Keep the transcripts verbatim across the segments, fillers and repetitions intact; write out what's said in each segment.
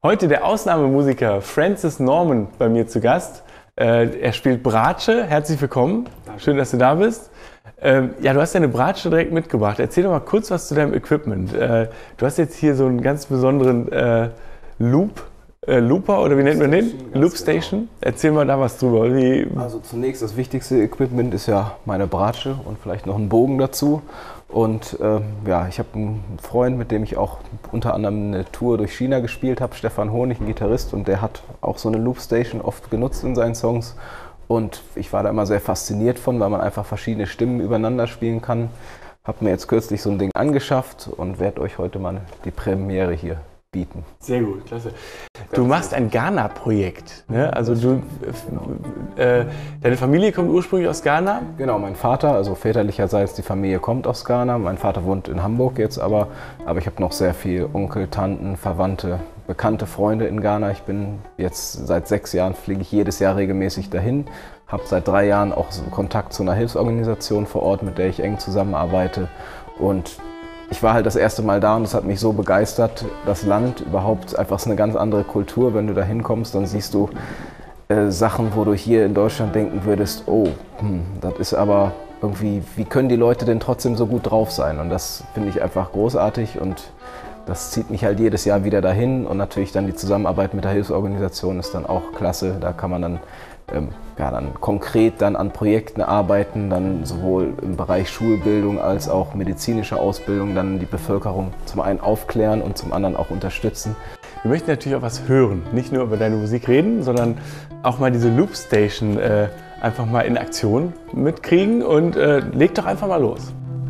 Heute der Ausnahmemusiker Francis Norman bei mir zu Gast. Äh, er spielt Bratsche. Herzlich willkommen. Danke. Schön, dass du da bist. Ähm, ja, du hast deine Bratsche direkt mitgebracht. Erzähl doch mal kurz was zu deinem Equipment. Äh, du hast jetzt hier so einen ganz besonderen äh, Loop. Äh, Looper oder wie nennt man den? Loop Station. Genau. Erzähl mal da was drüber. Wie also zunächst das wichtigste Equipment ist ja meine Bratsche und vielleicht noch ein Bogen dazu. Und äh, ja, ich habe einen Freund, mit dem ich auch unter anderem eine Tour durch China gespielt habe, Stefan Honig, ein Gitarrist, und der hat auch so eine Loop Station oft genutzt in seinen Songs. Und ich war da immer sehr fasziniert von, weil man einfach verschiedene Stimmen übereinander spielen kann. Habe mir jetzt kürzlich so ein Ding angeschafft und werde euch heute mal die Premiere hier bieten. Sehr gut, klasse. Du machst ein Ghana-Projekt, ne? Also du, äh, deine Familie kommt ursprünglich aus Ghana? Genau, mein Vater, also väterlicherseits, die Familie kommt aus Ghana. Mein Vater wohnt in Hamburg jetzt aber, aber ich habe noch sehr viel Onkel, Tanten, Verwandte, bekannte Freunde in Ghana. Ich bin jetzt seit sechs Jahren, fliege ich jedes Jahr regelmäßig dahin. Habe seit drei Jahren auch so Kontakt zu einer Hilfsorganisation vor Ort, mit der ich eng zusammenarbeite. Und ich war halt das erste Mal da und es hat mich so begeistert, das Land überhaupt, einfach ist eine ganz andere Kultur. Wenn du da hinkommst, dann siehst du äh, Sachen, wo du hier in Deutschland denken würdest, oh, hm, das ist aber irgendwie, wie können die Leute denn trotzdem so gut drauf sein? Und das finde ich einfach großartig und das zieht mich halt jedes Jahr wieder dahin. Und natürlich dann die Zusammenarbeit mit der Hilfsorganisation ist dann auch klasse. Da kann man dann Ähm, ja, dann konkret dann an Projekten arbeiten, dann sowohl im Bereich Schulbildung als auch medizinische Ausbildung, dann die Bevölkerung zum einen aufklären und zum anderen auch unterstützen. Wir möchten natürlich auch was hören, nicht nur über deine Musik reden, sondern auch mal diese Loop Station äh, einfach mal in Aktion mitkriegen und äh, leg doch einfach mal los.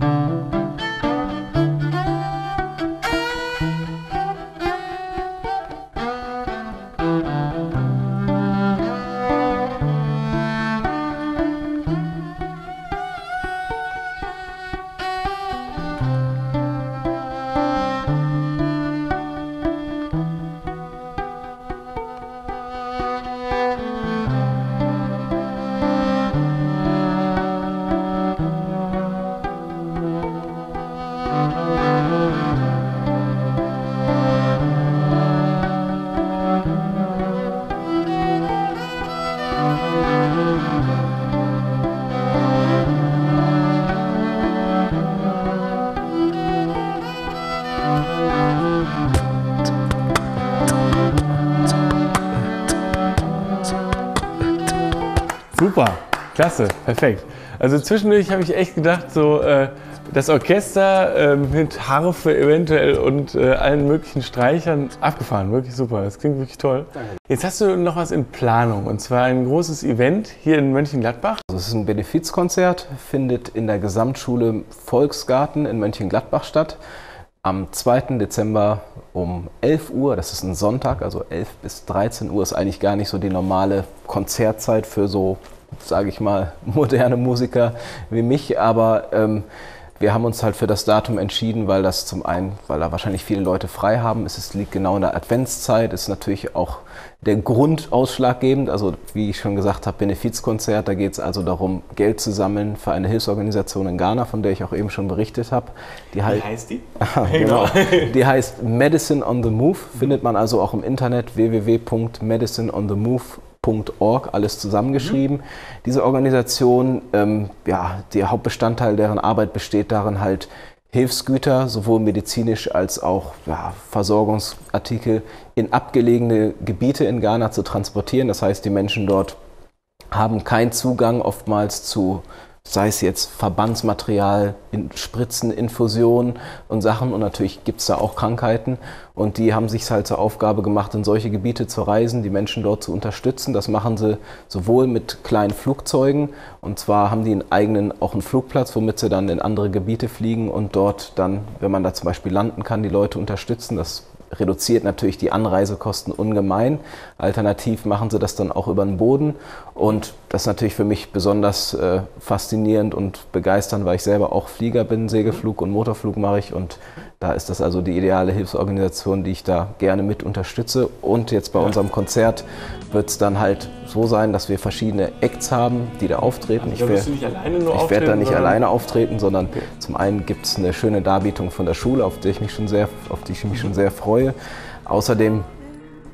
Super, klasse, perfekt. Also zwischendurch habe ich echt gedacht, so äh, das Orchester äh, mit Harfe eventuell und äh, allen möglichen Streichern abgefahren, wirklich super. Das klingt wirklich toll. Danke. Jetzt hast du noch was in Planung und zwar ein großes Event hier in Mönchengladbach. Also es ist ein Benefizkonzert, findet in der Gesamtschule Volksgarten in Mönchengladbach statt. Am zweiten Dezember um elf Uhr, das ist ein Sonntag, also elf bis dreizehn Uhr ist eigentlich gar nicht so die normale Konzertzeit für so, sage ich mal, moderne Musiker wie mich, aber ähm, wir haben uns halt für das Datum entschieden, weil das zum einen, weil da wahrscheinlich viele Leute frei haben, es liegt genau in der Adventszeit, ist natürlich auch der Grund ausschlaggebend, also wie ich schon gesagt habe, Benefizkonzert, da geht es also darum, Geld zu sammeln für eine Hilfsorganisation in Ghana, von der ich auch eben schon berichtet habe. Die halt, wie heißt die? Genau. Die heißt Medicine on the Move, findet man also auch im Internet w w w punkt medicine on the move punkt org, alles zusammengeschrieben. Mhm. Diese Organisation, ähm, ja, der Hauptbestandteil deren Arbeit besteht darin, halt Hilfsgüter, sowohl medizinisch als auch ja, Versorgungsartikel in abgelegene Gebiete in Ghana zu transportieren. Das heißt, die Menschen dort haben keinen Zugang oftmals zu, sei es jetzt Verbandsmaterial, in Spritzen, Infusionen und Sachen. Und natürlich gibt es da auch Krankheiten. Und die haben sich halt zur Aufgabe gemacht, in solche Gebiete zu reisen, die Menschen dort zu unterstützen. Das machen sie sowohl mit kleinen Flugzeugen. Und zwar haben die einen eigenen, auch einen Flugplatz, womit sie dann in andere Gebiete fliegen und dort dann, wenn man da zum Beispiel landen kann, die Leute unterstützen. Das reduziert natürlich die Anreisekosten ungemein. Alternativ machen sie das dann auch über den Boden. Und das ist natürlich für mich besonders äh, faszinierend und begeisternd, weil ich selber auch Flieger bin, Segelflug und Motorflug mache ich. Und da ist das also die ideale Hilfsorganisation, die ich da gerne mit unterstütze. Und jetzt bei unserem Konzert wird es dann halt so sein, dass wir verschiedene Acts haben, die da auftreten. Also, ich werde werd da nicht alleine auftreten, sondern okay. Zum einen gibt es eine schöne Darbietung von der Schule, auf die ich mich schon sehr, auf die ich mich schon sehr freue. Außerdem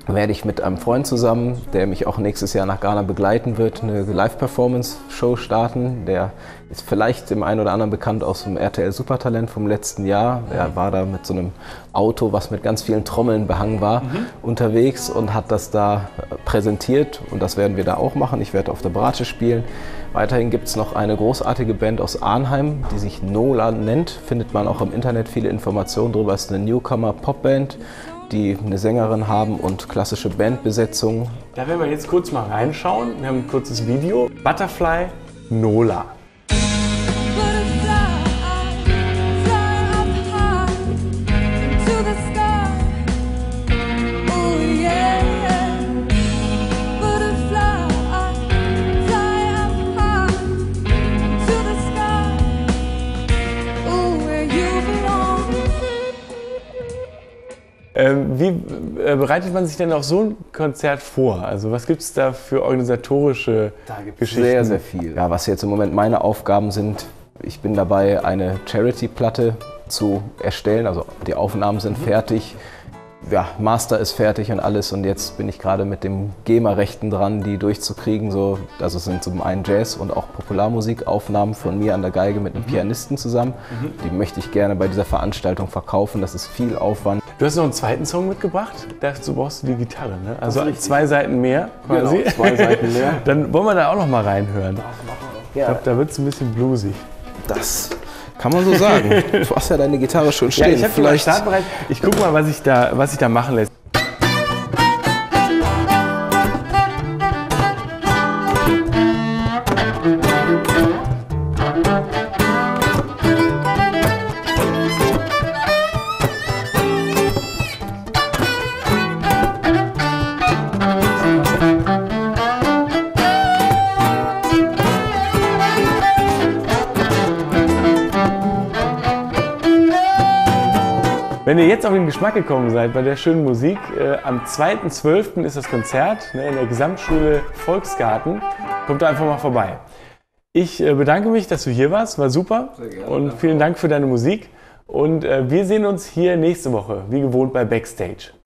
werde ich mit einem Freund zusammen, der mich auch nächstes Jahr nach Ghana begleiten wird, eine Live-Performance-Show starten. Der ist vielleicht dem einen oder anderen bekannt aus dem R T L Supertalent vom letzten Jahr. Er war da mit so einem Auto, was mit ganz vielen Trommeln behangen war, mhm. unterwegs und hat das da präsentiert. Und das werden wir da auch machen. Ich werde auf der Bratsche spielen. Weiterhin gibt es noch eine großartige Band aus Arnheim, die sich Nola nennt. Findet man auch im Internet viele Informationen darüber. Es ist eine Newcomer-Popband, die eine Sängerin haben und klassische Bandbesetzung. Da werden wir jetzt kurz mal reinschauen. Wir haben ein kurzes Video. Butterfly, Nola. Ähm, wie äh, bereitet man sich denn auf so ein Konzert vor? Also was gibt es da für organisatorische da gibt's Geschichten? Sehr, sehr viel. Ja, was jetzt im Moment meine Aufgaben sind, ich bin dabei, eine Charity-Platte zu erstellen. Also die Aufnahmen sind mhm. fertig, ja, Master ist fertig und alles. Und jetzt bin ich gerade mit dem GEMA-Rechten dran, die durchzukriegen. So, also es sind zum einen Jazz- und auch Popularmusikaufnahmen von mir an der Geige mit einem mhm. Pianisten zusammen. Mhm. Die möchte ich gerne bei dieser Veranstaltung verkaufen. Das ist viel Aufwand. Du hast noch einen zweiten Song mitgebracht, dazu brauchst du die Gitarre, ne? Also zwei Seiten mehr quasi. Genau, zwei Seiten mehr. Dann wollen wir da auch noch mal reinhören. Das machen wir. Ich glaube, da wird es ein bisschen bluesig. Das kann man so sagen. Du hast ja deine Gitarre schon stehen. Ja, ich habe vielleicht startbereit. Ich guck mal, was ich da, was ich da machen lässt. Wenn ihr jetzt auf den Geschmack gekommen seid bei der schönen Musik, äh, am zweiten zwölften ist das Konzert, ne, in der Gesamtschule Volksgarten. Kommt da einfach mal vorbei. Ich äh, bedanke mich, dass du hier warst, war super. Sehr gerne, und danke. Vielen Dank für deine Musik. Und äh, wir sehen uns hier nächste Woche, wie gewohnt bei Backstage.